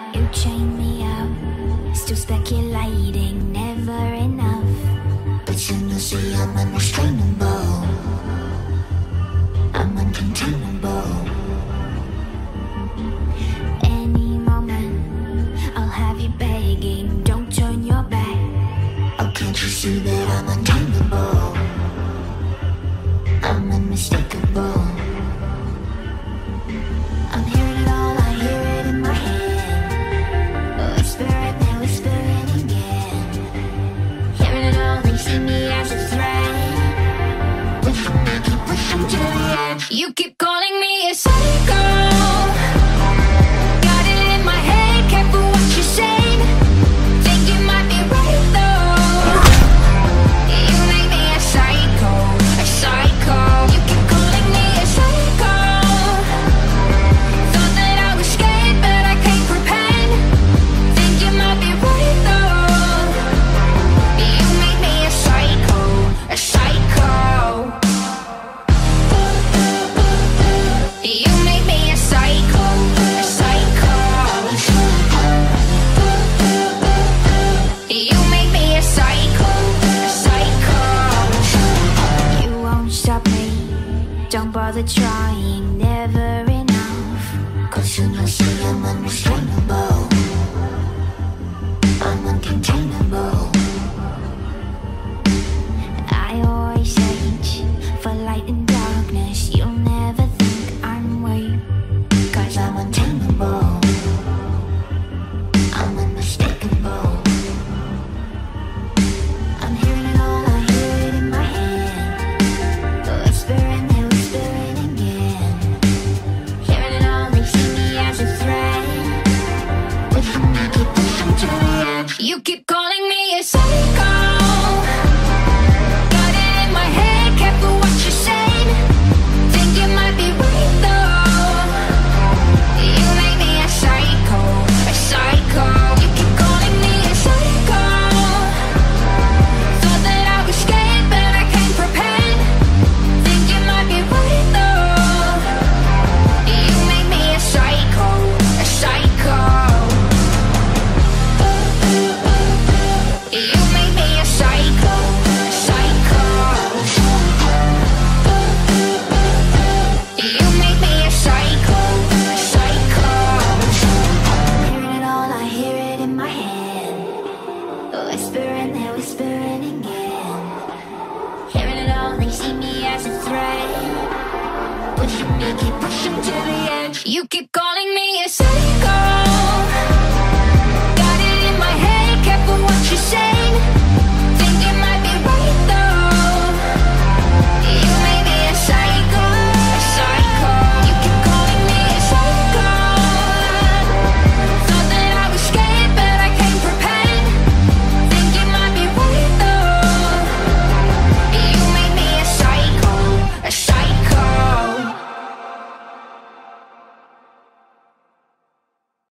You chain me up, still speculating, never enough. But soon you'll see I'm unrestrainable, I'm uncontainable. Any moment I'll have you begging, don't turn your back. Oh, can't you see that I'm untamable, I'm unmistakable. I'm hearing it all, I hear it in my head. Whispering and whispering again. Hearing it all, they see me as a threat. Pushing me, keep pushing to the edge. You keep calling me a psycho. Got it in my head, careful what you say. Think you might be right though. You make me a psycho, a psycho. You keep calling me a psycho. Thought that I was scared, but I can't pretend. Think you might be right though. You make me a psycho, a psycho. You make me a psycho, a psycho. You make me a psycho, a psycho. You won't stop me, don't bother trying, never enough. Cause soon you'll see I'm unrestrainable, I'm uncontainable. I always search for light in darkness. You'll never think I'm weak, cause I'm untamable, I'm unmistakable. I'm hearing it all, I hear it in my head. Whispering and whispering again. Hearing it all, they see me as a threat. Pushing me, keep pushing to the edge. You keep calling me a psycho. Got it in my head, careful what you say. Think you might be right though. You make me a psycho, a psycho. You keep calling me a psycho. Thought that I was scared, but I can't pretend. Think you might be right though. You make me a psycho, a psycho. You make me a psycho, a psycho. You make me a psycho, a psycho. Hearing it all, I hear it in my head. Whispering and whispering again. Hearing it all, they see me as a threat. Pushing me, keep pushing to the edge. You keep calling me a psycho.